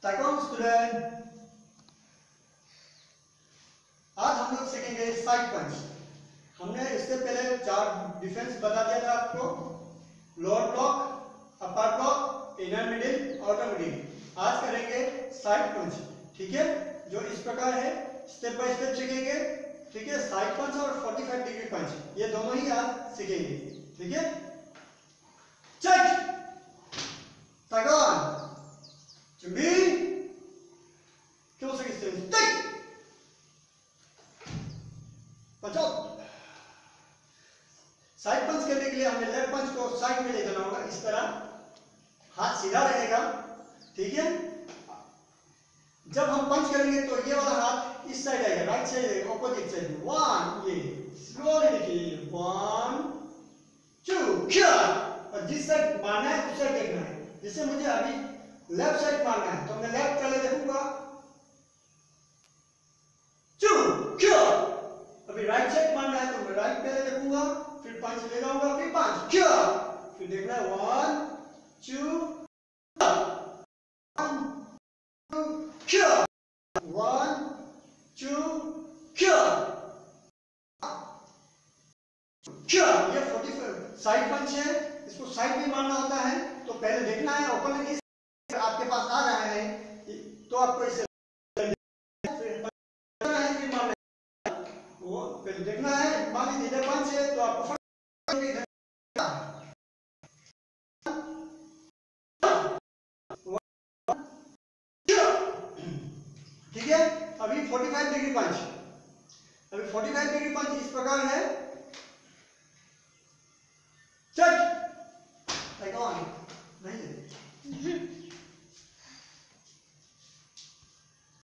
Taekwondo student, आज हम लोग सीखेंगे साइड पंच। हमने इससे पहले 4 डिफेंस बता दिया था आपको, lower block, upper block, inner middle, outer middle. आज करेंगे साइड पंच, ठीक है, जो इस प्रकार है, स्टेप बाय स्टेप सीखेंगे, ठीक है। साइड पंच और 45 डिग्री पंच, ये दोनों ही आज सीखेंगे, ठीक है। चल taekwondo 준비 교수기 스탠스 땡 punch out. Side punch करने के लिए हमें लेफ्ट पंच को साइड में ले जाना होगा, इस तरह हाथ सीधा रहेगा, ठीक है। जब हम पंच करेंगे तो ये वाला हाथ इस साइड आएगा, राइट साइड ऑपोजिट साइड। 1 ये स्लोली देखिए, 1 2 क्या, और जिस साइड मारना है उस साइड देखना है। जैसे मुझे अभी लेफ्ट साइड मारना है तो मैं लेफ्ट पहले देखूंगा, 2 क्या। अभी राइट साइड मारना है तो मैं राइट पहले देखूंगा, फिर पंच ले जाऊंगा, फिर पंच क्या, फिर देखना है 1 2 1 2 क्या, 1 2 क्या क्या। ये 45 साइड पंच है, इसको साइड में मारना होता है। तो पहले देखना है ओपोनेंट आपके पास आ रहा है तो आपको इसे वो फिर देखना है। मान लीजिए इधर पंच है तो आपको ठीक है। अभी 45 डिग्री पंच, अभी 45 डिग्री पंच इस प्रकार है।